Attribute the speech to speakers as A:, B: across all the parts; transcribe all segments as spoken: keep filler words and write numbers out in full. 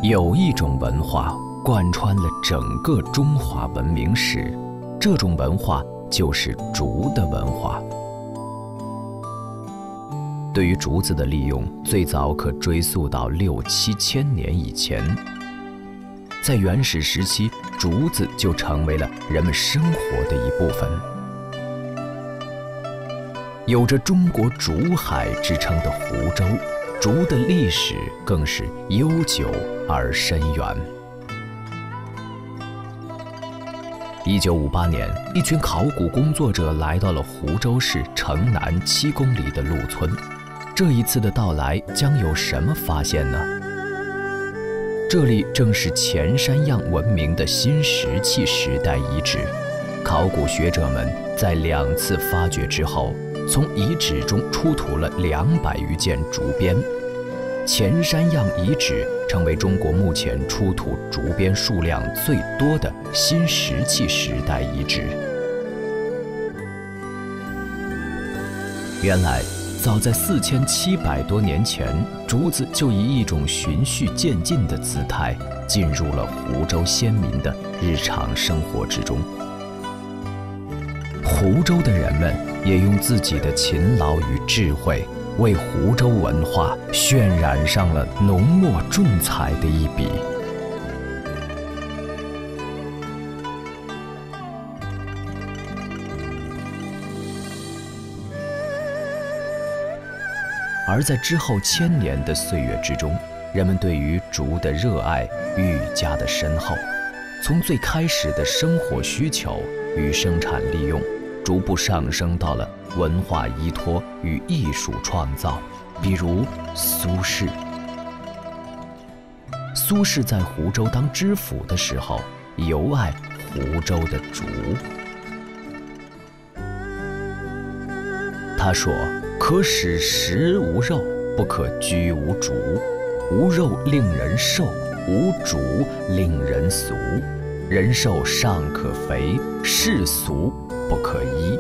A: 有一种文化贯穿了整个中华文明史，这种文化就是竹的文化。对于竹子的利用，最早可追溯到六七千年以前。在原始时期，竹子就成为了人们生活的一部分。有着中国竹海之称的湖州，竹的历史更是悠久而深远。一九五八年，一群考古工作者来到了湖州市城南七公里的鹿村。这一次的到来将有什么发现呢？这里正是前山样文明的新石器时代遗址。考古学者们在两次发掘之后，从遗址中出土了两百余件竹编。前山样遗址成为中国目前出土竹编数量最多的新石器时代遗址。原来，早在四千七百多年前，竹子就以一种循序渐进的姿态进入了湖州先民的日常生活之中。湖州的人们也用自己的勤劳与智慧，为湖州文化渲染上了浓墨重彩的一笔。而在之后千年的岁月之中，人们对于竹的热爱愈加的深厚。从最开始的生活需求与生产利用，逐步上升到了文化依托与艺术创造。比如苏轼，苏轼在湖州当知府的时候，尤爱湖州的竹。他说：“可使食无肉，不可居无竹。无肉令人瘦，无竹令人俗。人瘦尚可肥，世俗不可依。”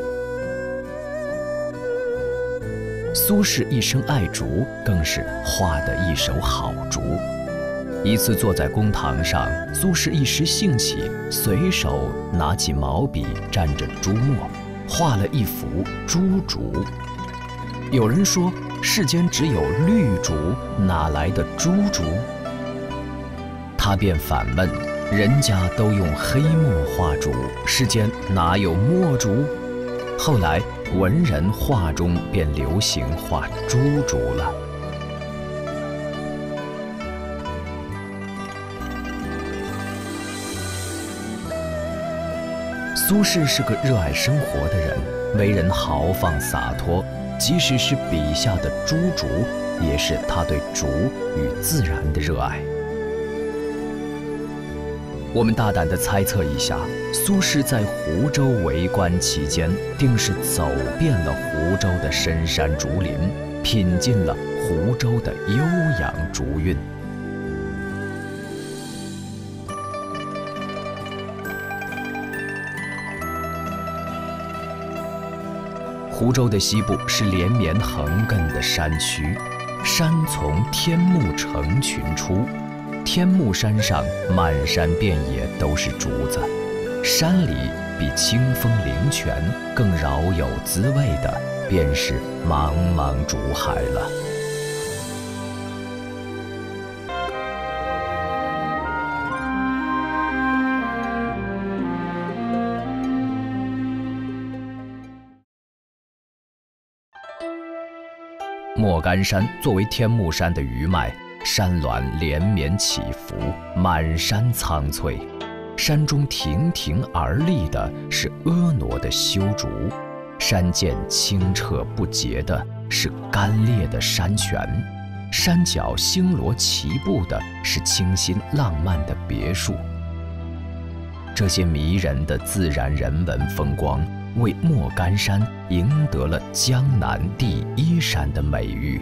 A: 苏轼一生爱竹，更是画得一手好竹。一次坐在公堂上，苏轼一时兴起，随手拿起毛笔，蘸着朱墨，画了一幅朱竹。有人说，世间只有绿竹，哪来的朱竹？他便反问：人家都用黑墨画竹，世间哪有墨竹？后来文人画中便流行画朱竹了。苏轼是个热爱生活的人，为人豪放洒脱，即使是笔下的朱竹，也是他对竹与自然的热爱。我们大胆地猜测一下，苏轼在湖州为官期间，定是走遍了湖州的深山竹林，品尽了湖州的悠扬竹韵。湖州的西部是连绵横亘的山区，山从天目成群出。天目山上满山遍野都是竹子，山里比清风灵泉更饶有滋味的，便是茫茫竹海了。莫干山作为天目山的余脉，山峦连绵起伏，满山苍翠。山中亭亭而立的是婀娜的修竹，山涧清澈不洁的是干裂的山泉，山脚星罗棋布的是清新浪漫的别墅。这些迷人的自然人文风光，为莫干山赢得了江南第一山的美誉。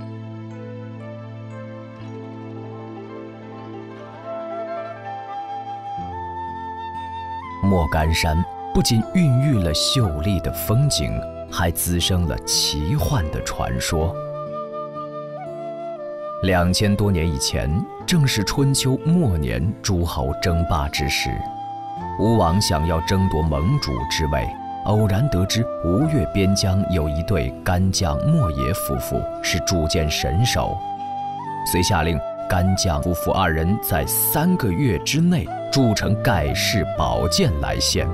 A: 莫干山不仅孕育了秀丽的风景，还滋生了奇幻的传说。 两千多年以前，正是春秋末年诸侯争霸之时。吴王想要争夺盟主之位，偶然得知吴越边疆有一对干将莫邪夫妇是铸剑神手，遂下令干将夫妇二人在三个月之内铸成盖世宝剑来献。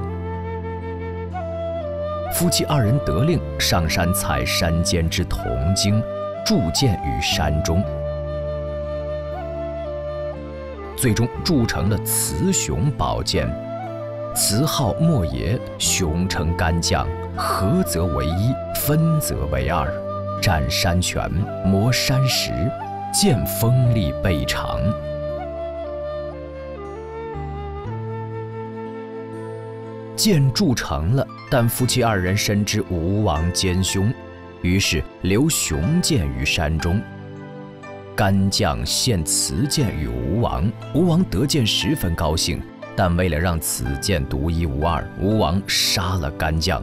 A: 夫妻二人得令，上山采山间之铜精，铸剑于山中，最终铸成了雌雄宝剑。雌号莫邪，雄称干将，合则为一，分则为二，战山泉，磨山石，剑锋利倍长。剑铸成了，但夫妻二人深知吴王奸凶，于是留雄剑于山中。干将献雌剑与吴王，吴王得剑十分高兴，但为了让此剑独一无二，吴王杀了干将。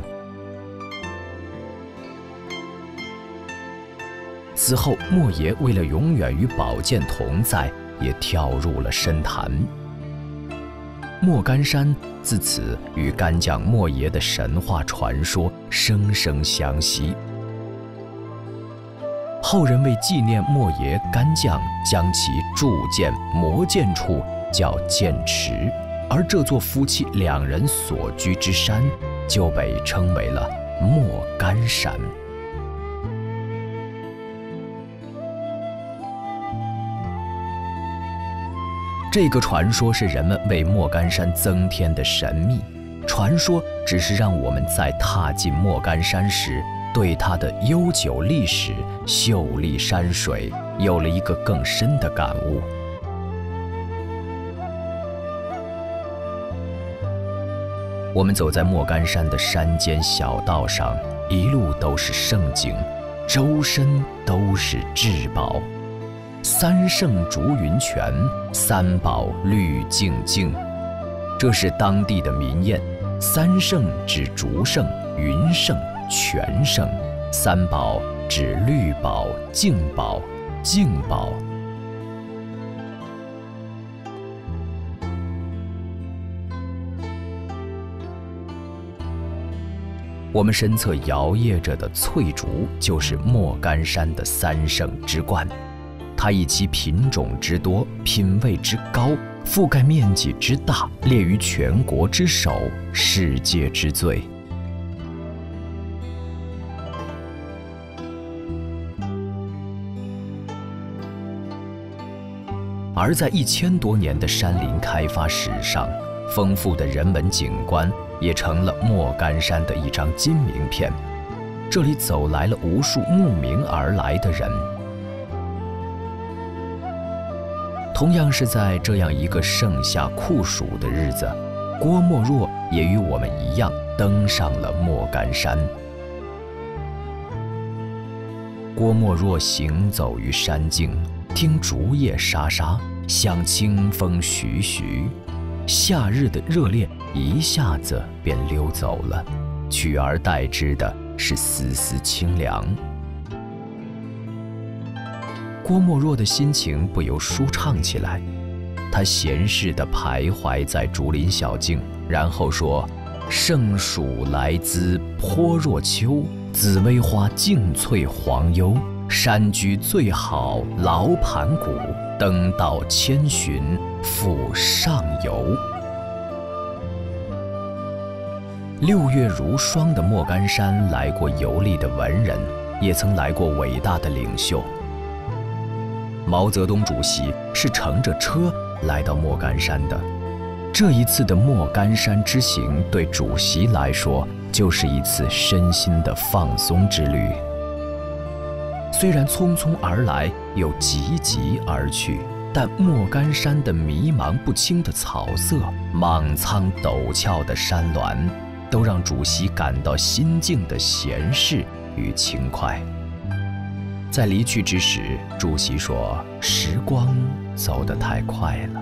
A: 此后，莫邪为了永远与宝剑同在，也跳入了深潭。莫干山自此与干将莫邪的神话传说生生相息。后人为纪念莫邪干将，将其铸剑磨剑处叫剑池，而这座夫妻两人所居之山就被称为了莫干山。这个传说是人们为莫干山增添的神秘，传说只是让我们在踏进莫干山时，对它的悠久历史、秀丽山水有了一个更深的感悟。我们走在莫干山的山间小道上，一路都是胜景，周身都是至宝。三圣竹云泉，三宝绿净净，这是当地的民谚。三圣指竹圣、云圣、泉圣，三宝指绿宝、净宝、净宝。我们身侧摇曳着的翠竹，就是莫干山的三圣之冠。它以其品种之多、品位之高、覆盖面积之大，列于全国之首，世界之最。而在一千多年的山林开发史上，丰富的人文景观也成了莫干山的一张金名片。这里走来了无数慕名而来的人。同样是在这样一个盛夏酷暑的日子，郭沫若也与我们一样登上了莫干山。郭沫若行走于山径，听竹叶沙沙，想清风徐徐，夏日的热烈一下子便溜走了，取而代之的是丝丝清凉。郭沫若的心情不由舒畅起来，他闲适地徘徊在竹林小径，然后说：“盛暑来姿颇若秋，紫薇花竞翠黄幽。山居最好劳盘古，登道千寻复上游。”六月如霜的莫干山，来过游历的文人，也曾来过伟大的领袖。毛泽东主席是乘着车来到莫干山的。这一次的莫干山之行，对主席来说就是一次身心的放松之旅。虽然匆匆而来，又急急而去，但莫干山的迷茫不清的草色、莽苍陡峭的山峦，都让主席感到心境的闲适与轻快。在离去之时，主席说：“时光走得太快了。”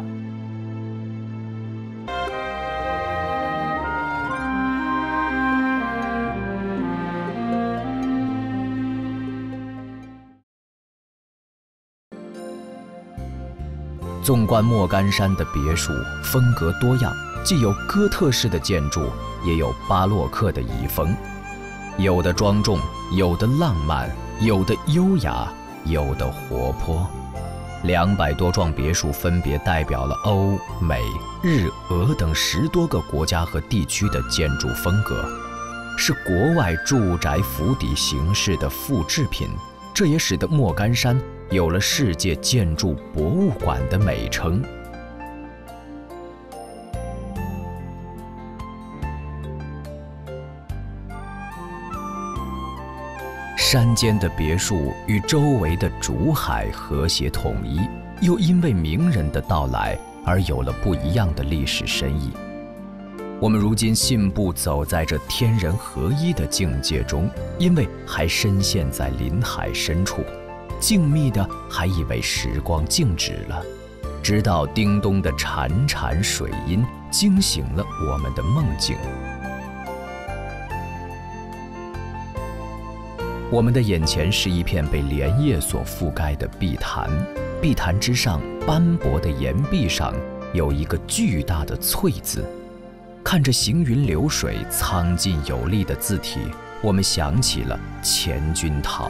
A: 纵观莫干山的别墅，风格多样，既有哥特式的建筑，也有巴洛克的遗风，有的庄重，有的浪漫，有的优雅，有的活泼。两百多幢别墅分别代表了欧、美、日、俄等十多个国家和地区的建筑风格，是国外住宅府邸形式的复制品。这也使得莫干山有了世界建筑博物馆的美称。山间的别墅与周围的竹海和谐统一，又因为名人的到来而有了不一样的历史深意。我们如今信步走在这天人合一的境界中，因为还深陷在林海深处，静谧的还以为时光静止了，直到叮咚的潺潺水音惊醒了我们的梦境。我们的眼前是一片被莲叶所覆盖的碧潭，碧潭之上斑驳的岩壁上有一个巨大的翠字。看着行云流水、苍劲有力的字体，我们想起了钱君陶。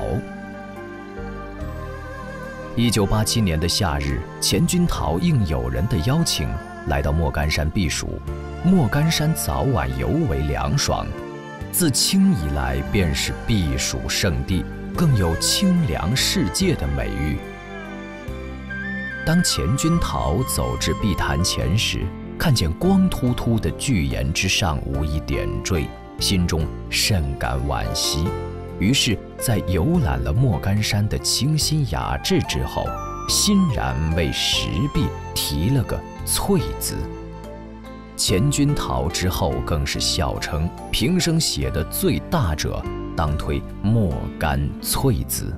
A: 一九八七年的夏日，钱君陶应友人的邀请，来到莫干山避暑。莫干山早晚尤为凉爽，自清以来便是避暑胜地，更有清凉世界的美誉。当钱君陶走至碧潭前时，看见光秃秃的巨岩之上无一点缀，心中甚感惋惜。于是，在游览了莫干山的清新雅致之后，欣然为石壁题了个“翠”字。钱君陶之后更是笑称，平生写的最大者，当推莫干翠字。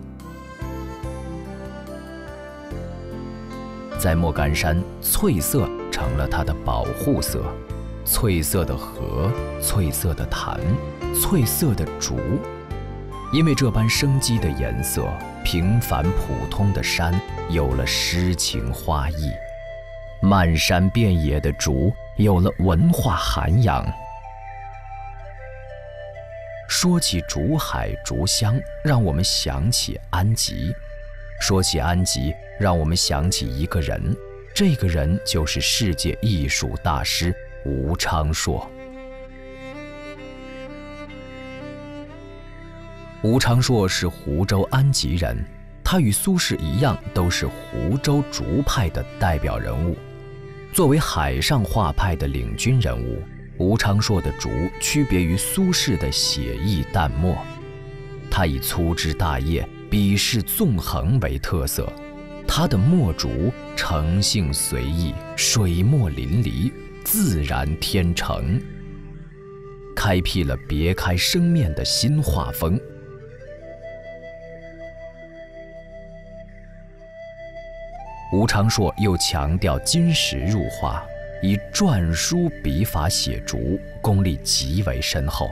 A: 在莫干山，翠色成了它的保护色，翠色的河，翠色的潭，翠色的竹。因为这般生机的颜色，平凡普通的山有了诗情画意，漫山遍野的竹有了文化涵养。说起竹海竹乡，让我们想起安吉；说起安吉，让我们想起一个人，这个人就是世界艺术大师吴昌硕。吴昌硕是湖州安吉人，他与苏轼一样，都是湖州竹派的代表人物。作为海上画派的领军人物，吴昌硕的竹区别于苏轼的写意淡墨，他以粗枝大叶、笔势纵横为特色。他的墨竹成性随意，水墨淋漓，自然天成，开辟了别开生面的新画风。吴昌硕又强调金石入画，以篆书笔法写竹，功力极为深厚。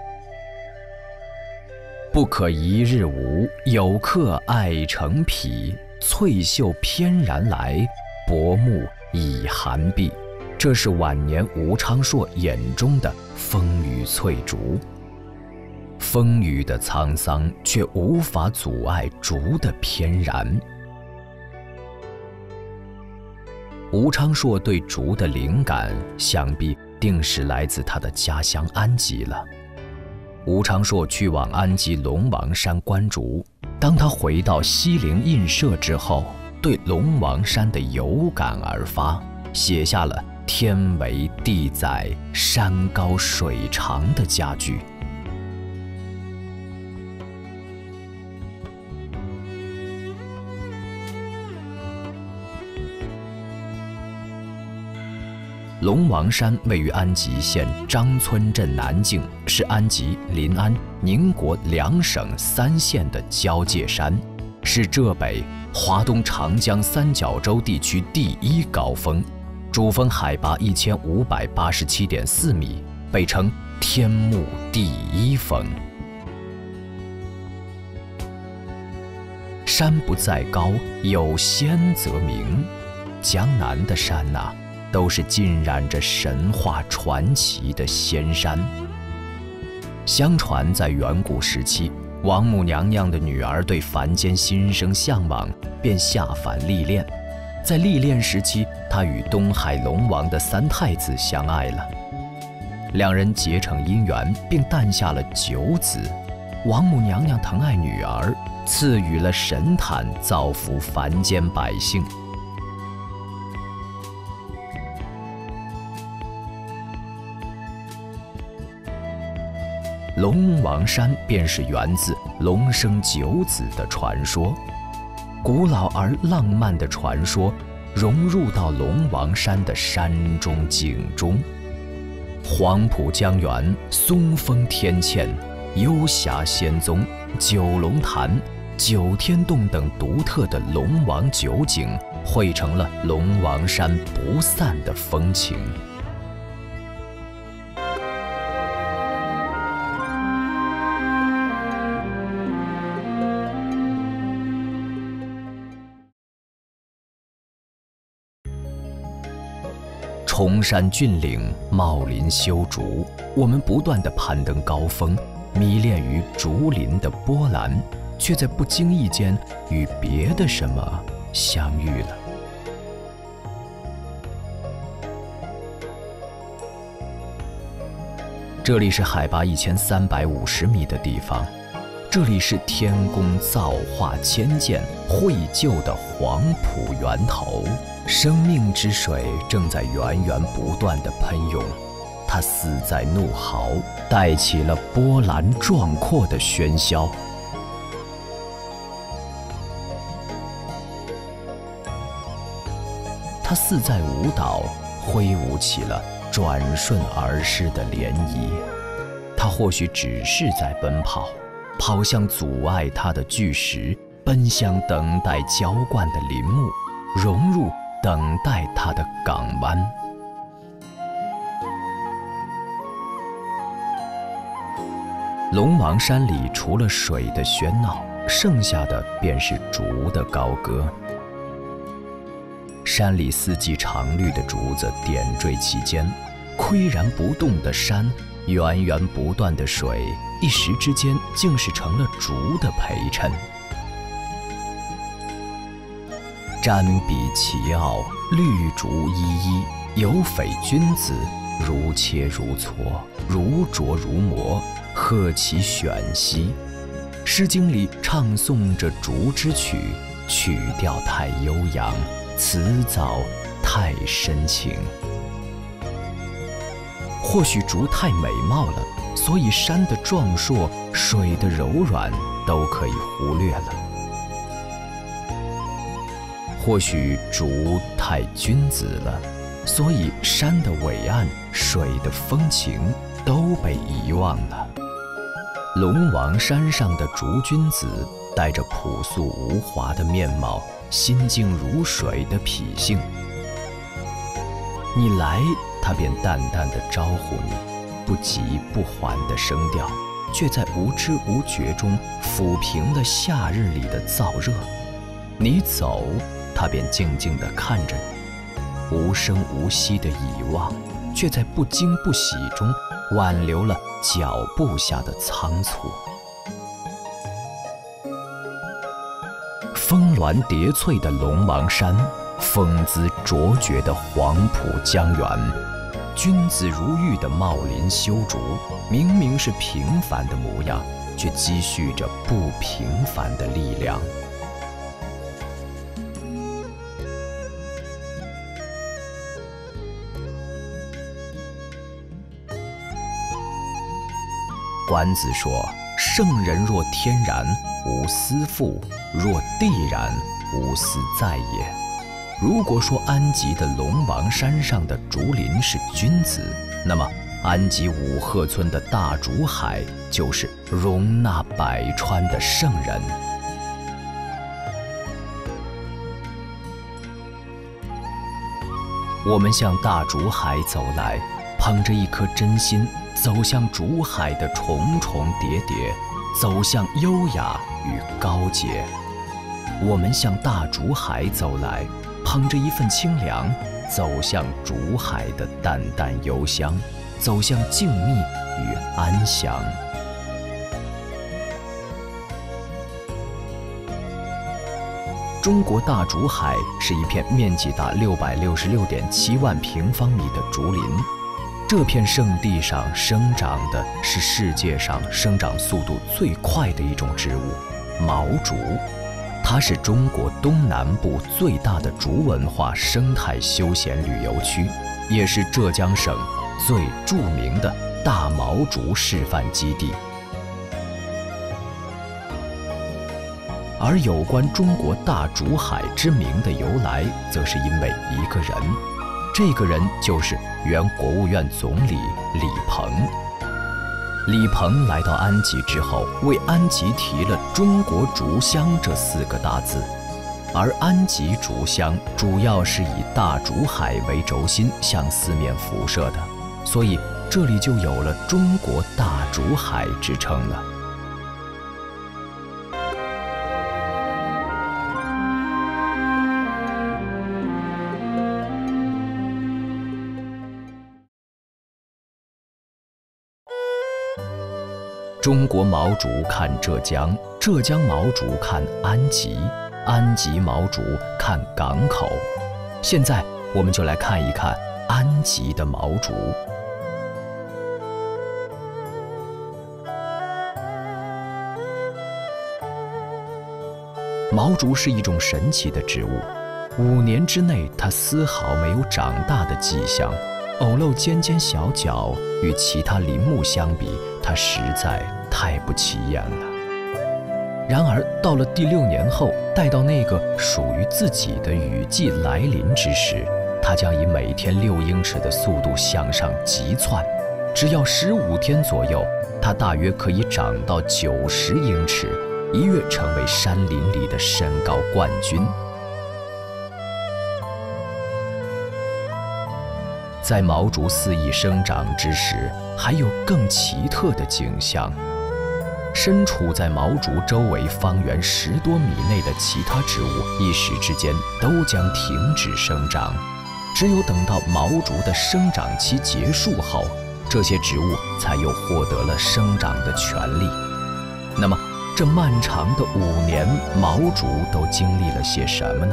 A: 不可一日无，有客爱成癖。翠袖翩然来，薄暮已寒碧。这是晚年吴昌硕眼中的风雨翠竹。风雨的沧桑，却无法阻碍竹的翩然。吴昌硕对竹的灵感，想必定是来自他的家乡安吉了。吴昌硕去往安吉龙王山观竹，当他回到西泠印社之后，对龙王山的有感而发，写下了“天为地载，山高水长”的佳句。龙王山位于安吉县张村镇南境，是安吉、临安、宁国两省三县的交界山，是浙北、华东长江三角洲地区第一高峰，主峰海拔一千五百八十七点四米，被称天目第一峰。山不在高，有仙则名。 江南的山呐、啊，都是浸染着神话传奇的仙山。相传在远古时期，王母娘娘的女儿对凡间心生向往，便下凡历练。在历练时期，她与东海龙王的三太子相爱了，两人结成姻缘，并诞下了九子。王母娘娘疼爱女儿，赐予了神毯，造福凡间百姓。龙王山便是源自龙生九子的传说，古老而浪漫的传说融入到龙王山的山中景中。黄浦江源、松风天堑、幽霞仙踪、九龙潭、九天洞等独特的龙王九景，汇成了龙王山不散的风情。崇山峻岭，茂林修竹，我们不断地攀登高峰，迷恋于竹林的波澜，却在不经意间与别的什么相遇了。这里是海拔一千三百五十米的地方，这里是天宫造化千件绘就的黄浦源头。生命之水正在源源不断地喷涌，它似在怒嚎，带起了波澜壮阔的喧嚣。它似在舞蹈，挥舞起了转瞬而逝的涟漪。它或许只是在奔跑，跑向阻碍它的巨石，奔向等待浇灌的林木，融入等待它的港湾。龙王山里除了水的喧闹，剩下的便是竹的高歌。山里四季常绿的竹子点缀其间，岿然不动的山，源源不断的水，一时之间竟是成了竹的陪衬。瞻彼其奥，绿竹依依，有匪君子，如切如磋，如琢如磨，贺其选兮。诗经里唱诵着竹之曲，曲调太悠扬，词藻太深情。或许竹太美貌了，所以山的壮硕、水的柔软都可以忽略了。或许竹太君子了，所以山的伟岸、水的风情都被遗忘了。龙王山上的竹君子，带着朴素无华的面貌，心静如水的脾性。你来，他便淡淡地招呼你，不急不缓的声调，却在无知无觉中抚平了夏日里的燥热。你走，他便静静地看着你，无声无息的遗忘，却在不惊不喜中挽留了脚步下的仓促。峰峦叠翠的龙王山，风姿卓绝的黄浦江源，君子如玉的茂林修竹，明明是平凡的模样，却积蓄着不平凡的力量。管子说：“圣人若天然，无私复；若地然，无私在也。”如果说安吉的龙王山上的竹林是君子，那么安吉五鹤村的大竹海就是容纳百川的圣人。我们向大竹海走来，捧着一颗真心，走向竹海的重重叠叠，走向优雅与高洁。我们向大竹海走来， 捧着一份清凉，走向竹海的淡淡幽香，走向静谧与安详。中国大竹海是一片面积达六百六十六点七万平方米的竹林。这片圣地上生长的是世界上生长速度最快的一种植物——毛竹。它是中国东南部最大的竹文化生态休闲旅游区，也是浙江省最著名的大毛竹示范基地。而有关中国大竹海之名的由来，则是因为一个人，这个人就是原国务院总理李鹏。李鹏来到安吉之后，为安吉题了“中国竹乡”这四个大字。而安吉竹乡主要是以大竹海为轴心向四面辐射的，所以这里就有了中国大竹海之称了。中国毛竹看浙江，浙江毛竹看安吉，安吉毛竹看港口。现在我们就来看一看安吉的毛竹。毛竹是一种神奇的植物，五年之内它丝毫没有长大的迹象，偶露尖尖小角，与其他林木相比，它实在太不起眼了。然而到了第六年后，待到那个属于自己的雨季来临之时，它将以每天六英尺的速度向上急窜，只要十五天左右，它大约可以长到九十英尺，一跃成为山林里的身高冠军。在毛竹肆意生长之时，还有更奇特的景象。身处在毛竹周围方圆十多米内的其他植物，一时之间都将停止生长。只有等到毛竹的生长期结束后，这些植物才又获得了生长的权利。那么，这漫长的五年，毛竹都经历了些什么呢？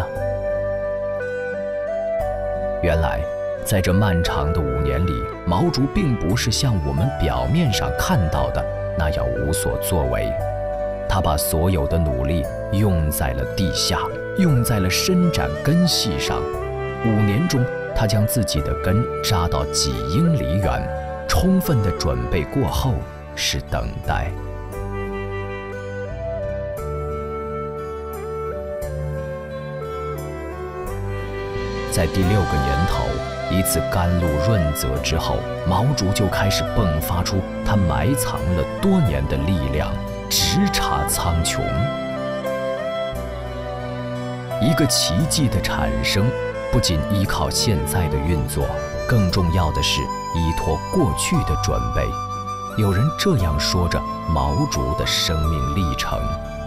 A: 原来，在这漫长的五年里，毛竹并不是像我们表面上看到的那样无所作为，它把所有的努力用在了地下，用在了伸展根系上。五年中，它将自己的根扎到几英里远，充分的准备过后是等待。在第六个年头，一次甘露润泽之后，毛竹就开始迸发出它埋藏了多年的力量，直插苍穹。一个奇迹的产生，不仅依靠现在的运作，更重要的是依托过去的准备。有人这样说着毛竹的生命历程：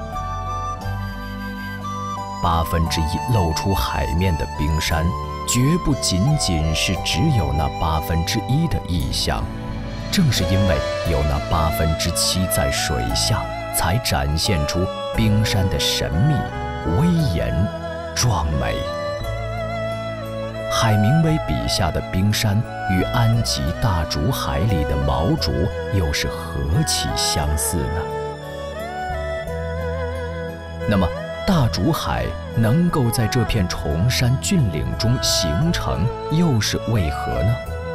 A: 八分之一露出海面的冰山，绝不仅仅是只有那八分之一的意象，正是因为有那八分之七在水下，才展现出冰山的神秘、威严、壮美。海明威笔下的冰山与安吉大竹海里的毛竹又是何其相似呢？那么，大竹海能够在这片崇山峻岭中形成，又是为何呢？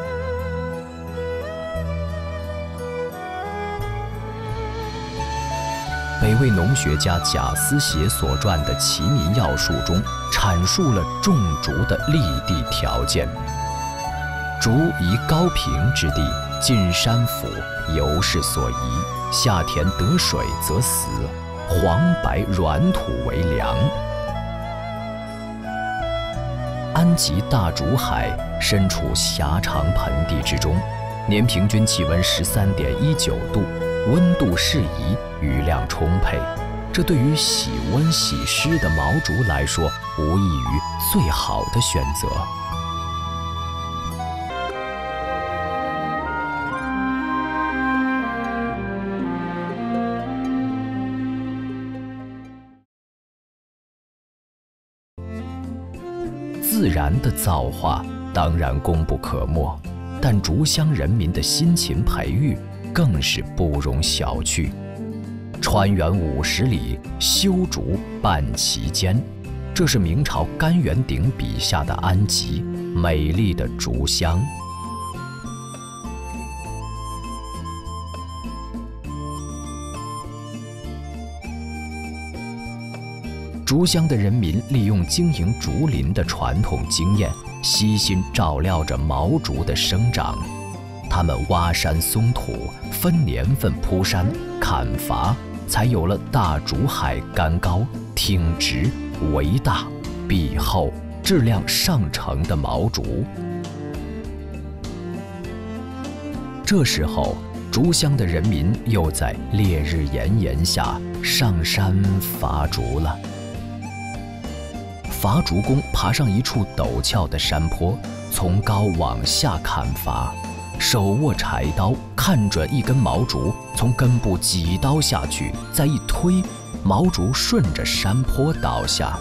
A: 北魏农学家贾思勰所撰的《齐民要术》中阐述了种竹的立地条件：竹宜高平之地，近山府，由是所宜；夏田得水则死，黄白软土为良。安吉大竹海身处狭长盆地之中，年平均气温十三点一九度，温度适宜，雨量充沛。 这对于喜温喜湿的毛竹来说，无异于最好的选择。自然的造化当然功不可没，但竹乡人民的辛勤培育更是不容小觑。川原五十里，修竹半其间，这是明朝甘元鼎笔下的安吉，美丽的竹乡。竹乡的人民利用经营竹林的传统经验，悉心照料着毛竹的生长。他们挖山松土，分年份铺山砍伐，才有了大竹海干高、挺直、围大、壁厚、质量上乘的毛竹。这时候，竹乡的人民又在烈日炎炎下上山伐竹了。伐竹工爬上一处陡峭的山坡，从高往下砍伐，手握柴刀，看准一根毛竹，从根部几刀下去，再一推，毛竹顺着山坡倒下。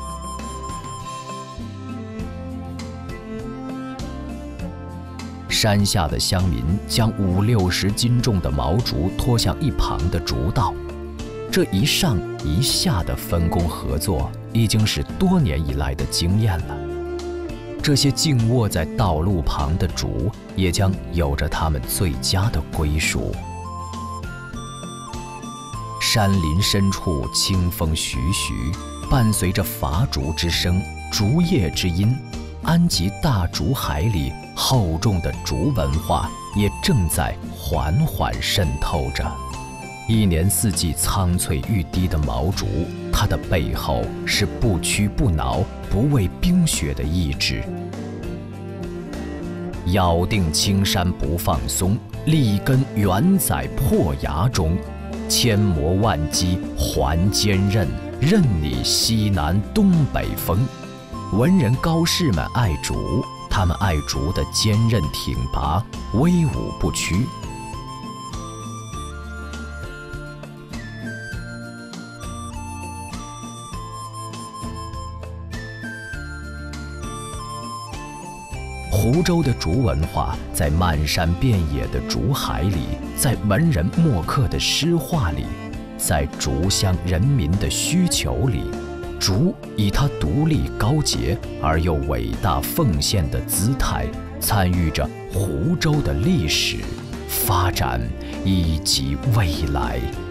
A: 山下的乡民将五六十斤重的毛竹拖向一旁的竹道，这一上一下的分工合作，已经是多年以来的经验了。这些静卧在道路旁的竹，也将有着他们最佳的归属。山林深处清风徐徐，伴随着伐竹之声、竹叶之音，安吉大竹海里厚重的竹文化也正在缓缓渗透着。一年四季苍翠欲滴的毛竹，它的背后是不屈不挠、不畏冰雪的意志。咬定青山不放松，立根远在破崖中。千磨万击还坚韧，任你西南东北风。文人高士们爱竹，他们爱竹的坚韧挺拔、威武不屈。湖州的竹文化，在漫山遍野的竹海里，在文人墨客的诗画里，在竹乡人民的需求里，竹以它独立高洁而又伟大奉献的姿态，参与着湖州的历史、发展以及未来。